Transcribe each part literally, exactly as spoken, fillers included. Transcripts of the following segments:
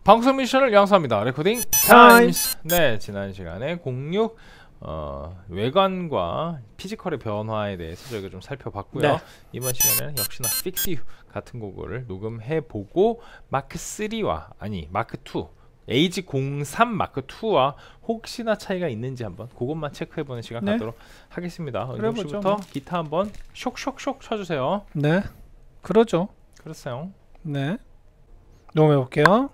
방송 미션을 양수합니다. 레코딩 타임스. 네, 지난 시간에 공육 어, 외관과 피지컬의 변화에 대해서 저희가 좀 살펴봤고요. 네. 이번 시간에는 역시나 Fix You 같은 곡을 녹음해보고 마크 쓰리와 아니 마크 투 에이지 공삼 마크 투와 혹시나 차이가 있는지 한번 그것만 체크해보는 시간 네. 갖도록 하겠습니다. 은정씨부터 뭐. 기타 한번 쇽쇽쇽 쳐주세요. 네, 그러죠. 그렇어요. 네, 녹음해볼게요.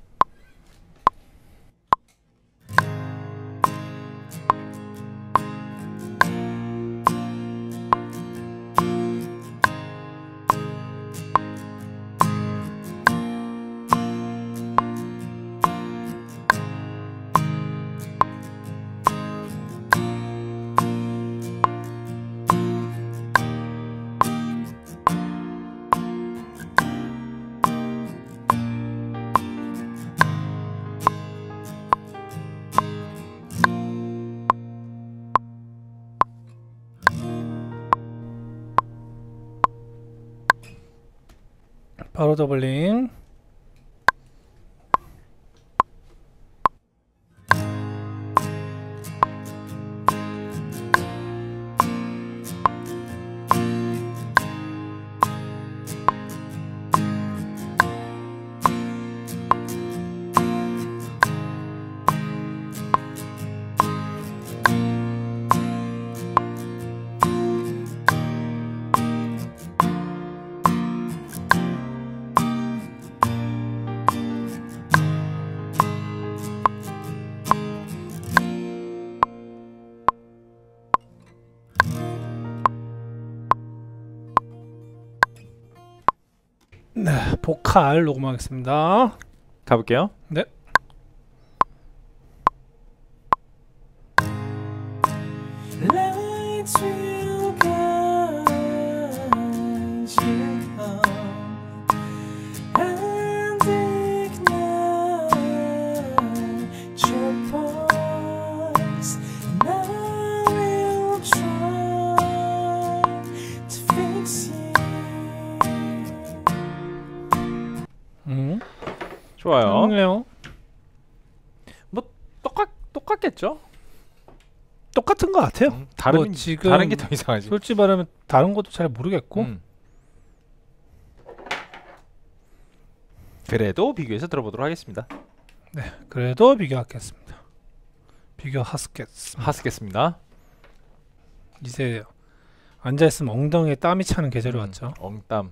바로 더블링. 네, 보컬 녹음하겠습니다. 가볼게요. 네. 음. 좋아요. 좋네요. 뭐 똑같 똑같겠죠? 똑같은 것 같아요. 음, 다른 뭐 지금 다른 게 더 이상하지. 솔직히 말하면 다른 것도 잘 모르겠고. 음. 그래도 비교해서 들어보도록 하겠습니다. 네, 그래도 비교하겠습니다. 비교하겠습니다. 하스겠습니다. 이제 앉아 있으면 엉덩이에 땀이 차는 계절이 음, 왔죠. 엉땀.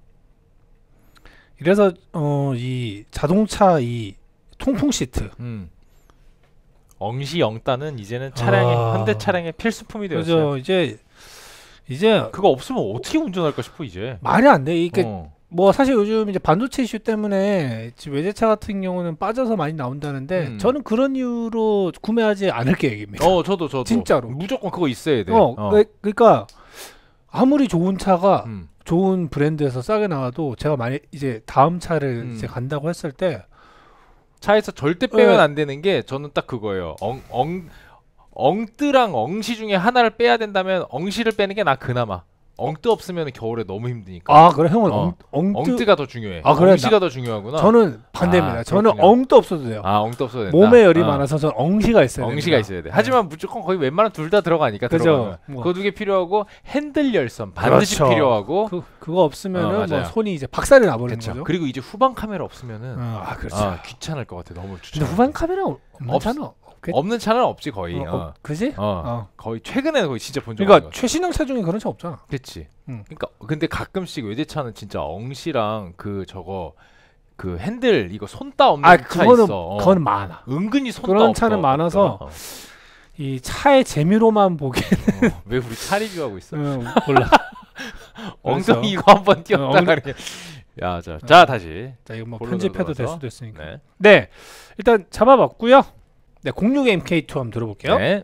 이래서 어, 이 자동차 이 통풍 시트. 음. 엉시 엉따는 이제는 차량의 아, 현대 차량의 필수품이 되었어요. 그죠. 이제 이제 그거 없으면 어떻게 운전할까 싶어 이제. 말이 안 돼. 이게 어. 뭐 사실 요즘 이제 반도체 이슈 때문에 지금 외제차 같은 경우는 빠져서 많이 나온다는데 음. 저는 그런 이유로 구매하지 않을 계획입니다. 어, 저도 저도. 진짜로. 무조건 그거 있어야 돼. 어, 어. 그, 그러니까 아무리 좋은 차가 음. 좋은 브랜드에서 싸게 나와도 제가 만약 이제 다음 차를 음. 이제 간다고 했을 때 차에서 절대 빼면 어. 안 되는 게 저는 딱 그거예요. 엉, 엉, 엉뜨랑 엉시 중에 하나를 빼야 된다면 엉시를 빼는 게 나 그나마. 엉뜨 없으면 겨울에 너무 힘드니까. 아 그래 형은 어. 엉, 엉뜨 엉뜨가 더 중요해. 아, 그래? 엉시가 더 중요하구나. 저는 반대입니다. 아, 저는 그렇군요. 엉도 없어도 돼요. 아, 엉뜨 없어도 된다. 몸에 열이 어. 많아서 저는 엉시가 있어야 돼요. 엉시가 있어야 돼. 하지만 무조건 거의 웬만한 둘 다 들어가니까 그죠. 들어가면. 뭐. 그거 두 개 필요하고 핸들 열선 반드시 그렇죠. 필요하고. 그 그거 없으면은 어, 뭐 손이 이제 박살이 나버리는 그쵸. 거죠. 그리고 이제 후방 카메라 없으면은 어, 아 그렇죠. 아, 귀찮을 것 같아. 너무 추천. 근데 후방 카메라 없잖아. 그, 없는 차는 없지 거의. 어, 어, 어, 그지? 어. 어. 거의 최근에는 거의 진짜 본 적 없는 그러니까 것 같아. 최신형 차 중에 그런 차 없잖아. 그렇지. 응. 그러니까 근데 가끔씩 외제차는 진짜 엉시랑 그 저거 그 핸들 이거 손따 없는 아 차 그거는 있어. 어. 그거는 많아. 은근히 손따 그런 없어, 차는 많아서 없더라. 이 차의 재미로만 보기에는 어. 왜 우리 차 리뷰하고 있어? 음, 몰라. 엉덩이 그래서. 이거 한번 띄웠다 어, 엉- 그래. 야, 자, 자 다시. 자 이거 뭐 볼로 편집해도 될 들어가서. 수도 있으니까. 네. 네, 일단 잡아봤고요. 네, 공육 엠케이 투 한번 들어볼게요. 네.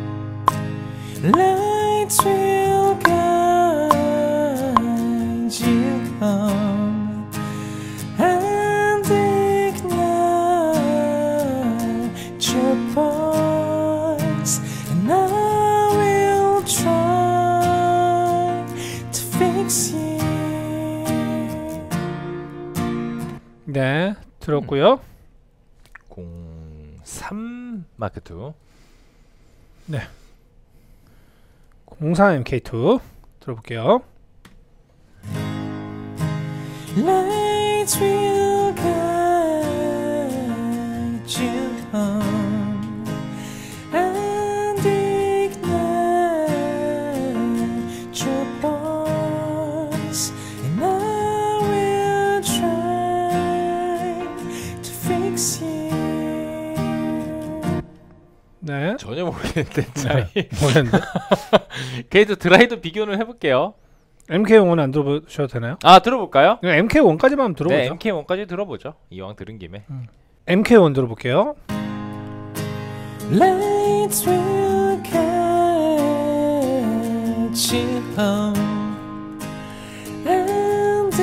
Lights will guide you home and ignite your voice, and I will try to fix you. 네, 들었고요. 삼 마크 투. 공삼 엠케이 투 들어볼게요. Lights will guide you home and ignite your pulse, and I will try to fix you. 네. 전혀 모르겠는데 차이. 뭐였는데? 게이트 드라이도 비교는 해볼게요. 엠케이 원은 안 들어보셔도 되나요? 아 들어볼까요? 엠케이 원까지만 한번 들어보죠. 네, 엠케이 원까지 들어보죠. 이왕 들은 김에. 엠케이 원 들어볼게요. Lights will guide you home and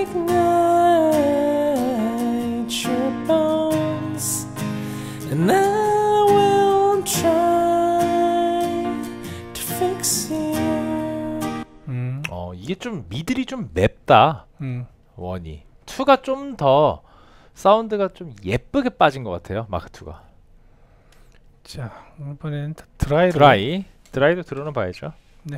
ignite your bones, and I will try to fix you. 음, 어 이게 좀 미들이 좀 맵다. 음. 원이. 투가 좀 더 사운드가 좀 예쁘게 빠진 것 같아요. 마크 투가. 자, 이번에는 드라이로. 드라이. 드라이도 들어는 봐야죠.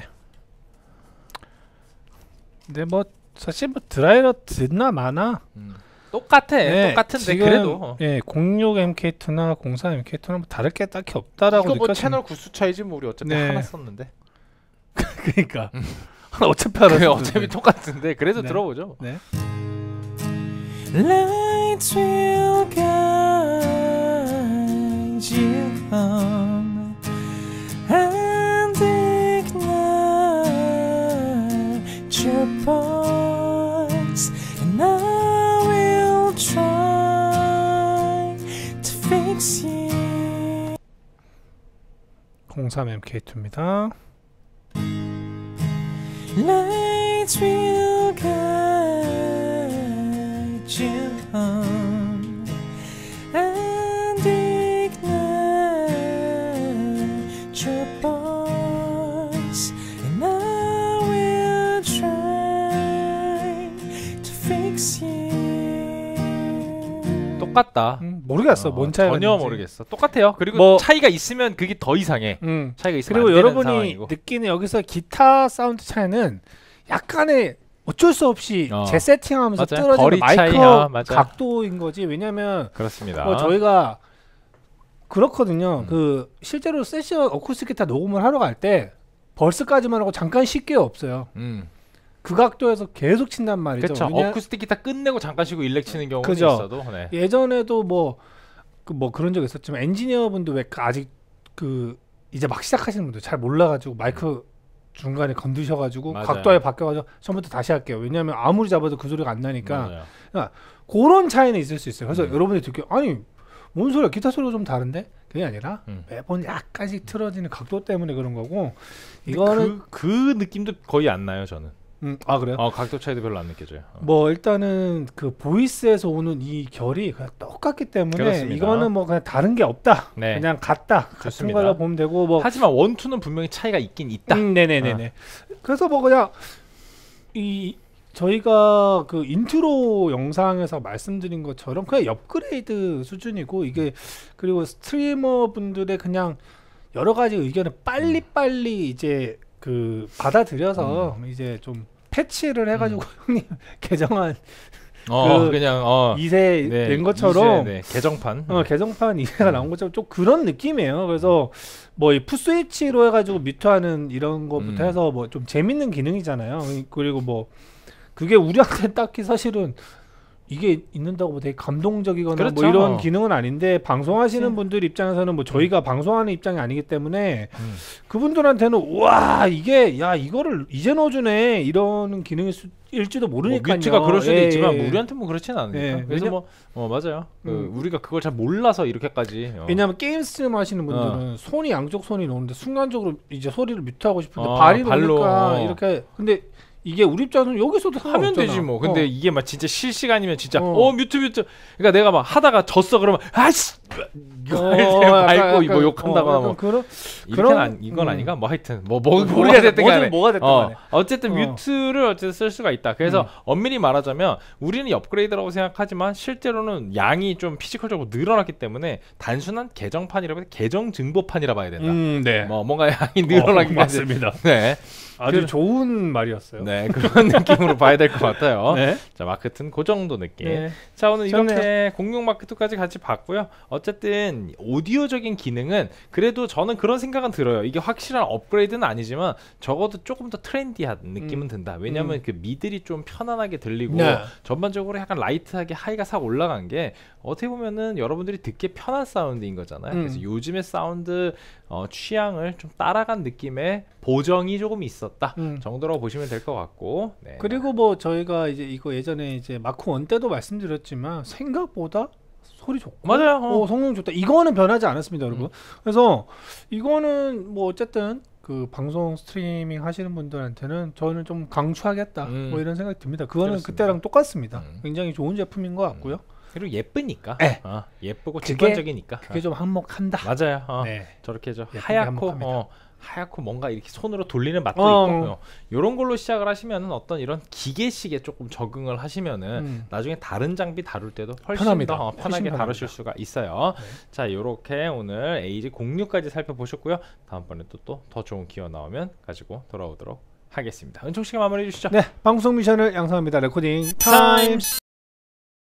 근데 뭐 사실 뭐 드라이로 듣나 마나. 음. 똑같아. 똑같은데 지금, 그래도. 예, 공육 엠케이 투나 공삼 엠케이 투는 뭐 다를 게 딱히 없다라고 이거 뭐 느껴지는. 채널 구수 차이지 뭐 우리 어차피 네. 하나 썼는데. 그러니까 어차피 알아. 그래, 어차피 똑같은데 그래도 네. 들어보죠. 네. Lights will guide you home and ignite your pulse, and I will try to fix you. 공삼 엠케이 투입니다. Lights will guide you home and ignite your pulse, and I will try to fix you. 똑같다. 음, 모르겠어. 어, 뭔 차이가 전혀 있는지. 모르겠어. 똑같아요. 그리고 뭐- 차이가 있으면 그게 더 이상해. 음. 차이가 있으면 그리고 안 되는 여러분이 상황이고. 느끼는 여기서 기타 사운드 차이는 약간의 어쩔 수 없이 어. 재세팅하면서 맞아요. 떨어지는 거리 마이크 차이야. 맞아요. 각도인 거지. 왜냐면 그렇습니다. 뭐 저희가 그렇거든요. 음. 그 실제로 세션 어쿠스틱 기타 녹음을 하러 갈 때 벌스까지만 하고 잠깐 쉴 게 없어요. 음. 그 각도에서 계속 친단 말이죠. 그렇죠. 왜냐- 어쿠스틱 기타 끝내고 잠깐 쉬고 일렉 치는 경우는 그죠. 있어도. 네. 예전에도 뭐 그 뭐 그런 적 있었지만 엔지니어분도 왜 그 아직 그 이제 막 시작하시는 분들 잘 몰라가지고 마이크 중간에 건드셔가지고 맞아요. 각도에 바뀌어가지고 처음부터 다시 할게요. 왜냐하면 아무리 잡아도 그 소리가 안 나니까 맞아요. 그런 차이는 있을 수 있어요. 그래서 음. 여러분이 듣기 아니 뭔 소리야 기타 소리가 좀 다른데 그게 아니라 음. 매번 약간씩 틀어지는 각도 때문에 그런 거고 이거는 그, 그 느낌도 거의 안 나요 저는. 음, 아 그래요? 어, 각도 차이도 별로 안 느껴져요. 어. 뭐 일단은 그 보이스에서 오는 이 결이 그냥 똑같기 때문에 그렇습니다. 이거는 뭐 그냥 다른 게 없다. 네. 그냥 같다. 같은 좋습니다. 걸로 보면 되고 뭐 하지만 원투는 분명히 차이가 있긴 있다. 음, 네네네네. 그래서 뭐 그냥 이 저희가 그 인트로 영상에서 말씀드린 것처럼 그냥 업그레이드 수준이고 이게 그리고 스트리머 분들의 그냥 여러 가지 의견을 빨리빨리 이제 그 받아들여서 이제 좀 패치를 해가지고 형님 개정한 어, 그 그, 냥 어, 이 세 네, 된 것처럼 이 세, 네, 개정판. 어, 개정판 이 세가 나온 것처럼 좀 그런 느낌이에요. 그래서 뭐 이 풋스위치로 해가지고 뮤트하는 이런 거부터 음. 해서 뭐 좀 재밌는 기능이잖아요. 그리고 뭐 그게 우리한테 딱히 사실은 이게 있는다고 뭐 되게 감동적이거나 그렇죠. 뭐 이런 어. 기능은 아닌데 방송하시는 그치. 분들 입장에서는 뭐 저희가 방송하는 입장이 아니기 때문에 음. 그분들한테는 와 이게 야 이거를 이제 넣어주네 이런 기능일 수, 일지도 뭐 모르니까요. 뮤트가 그럴 수도 예, 있지만 예. 뭐 우리한테 뭐 그렇지는 않으니까. 예, 그래서 왜냐- 뭐 어 맞아요. 그 음. 우리가 그걸 잘 몰라서 이렇게까지. 어. 왜냐면 게임 스트림 하시는 분들은 어. 손이 양쪽 손이 노는데 순간적으로 이제 소리를 뮤트하고 싶은데 어, 발이 발로, 노니까 어. 이렇게 근데 이게 우리 입장은 여기서도 하면 상관없잖아. 되지 뭐. 근데 어. 이게 막 진짜 실시간이면 진짜 어. 어, 뮤트 뮤트. 그러니까 내가 막 하다가 졌어 그러면 아씨 이거 약간- 말고 뭐 약간- 욕한다거나 어, 뭐 약간 그런 이렇게는 그런- 안, 이건 음. 아닌가? 뭐 하여튼 뭐, 뭐 뭐가 모르게 됐든 뭐든 간에 뭐가 됐든 어, 간에. 어쨌든 어. 뮤트를 어쨌든 쓸 수가 있다. 그래서 음. 엄밀히 말하자면 우리는 업그레이드라고 생각하지만 실제로는 양이 좀 피지컬적으로 늘어났기 때문에 단순한 계정판이라고 해서 계정 증보판이라 봐야 된다. 음, 네. 뭐 뭔가 양이 늘어나기 어, 맞습니다. 네. 아주 그- 좋은 말이었어요. 네, 그런 느낌으로 봐야 될 것 같아요. 네. 자, 마크트는 그 정도 느낌. 네. 자, 오늘 이렇게 좋네요. 공룡 마크트까지 같이 봤고요. 어쨌든 오디오적인 기능은 그래도 저는 그런 생각은 들어요. 이게 확실한 업그레이드는 아니지만 적어도 조금 더 트렌디한 느낌은 음. 든다. 왜냐면 음. 그 미들이 좀 편안하게 들리고 네. 전반적으로 약간 라이트하게 하이가 싹 올라간 게 어떻게 보면은 여러분들이 듣기 편한 사운드인 거잖아요. 음. 그래서 요즘의 사운드 어, 취향을 좀 따라간 느낌의 보정이 조금 있었다 음. 정도라고 보시면 될 것 같고. 네. 그리고 뭐 저희가 이제 이거 예전에 이제 마크 원 때도 말씀드렸지만 생각보다 소리 좋고 맞아요. 어. 어, 성능 좋다. 이거는 변하지 않았습니다, 여러분. 그래서 이거는 뭐 어쨌든 그 방송 스트리밍 하시는 분들한테는 저는 좀 강추하겠다. 음. 뭐 이런 생각이 듭니다. 그거는 그렇습니다. 그때랑 똑같습니다. 음. 굉장히 좋은 제품인 것 같고요. 그리고 예쁘니까. 네. 어, 예쁘고 그게- 직관적이니까. 그게 좀 한몫한다. 어. 맞아요. 어. 네. 저렇게 저 예쁘게 하얗고 한몫합니다. 어, 하얗고 뭔가 이렇게 손으로 돌리는 맛도 어. 있고 어, 이런 걸로 시작을 하시면은 어떤 이런 기계식에 조금 적응을 하시면은 음. 나중에 다른 장비 다룰 때도 훨씬 편합니다. 더 어, 편하게 훨씬 다루실 편합니다. 수가 있어요. 네. 자, 이렇게 오늘 에이지 공육까지 살펴보셨고요. 다음번에 또 또 더 좋은 기어 나오면 가지고 돌아오도록 하겠습니다. 은총 씨가 마무리해 주시죠. 네, 방송 미션을 양성합니다. 레코딩 타임. 타임스.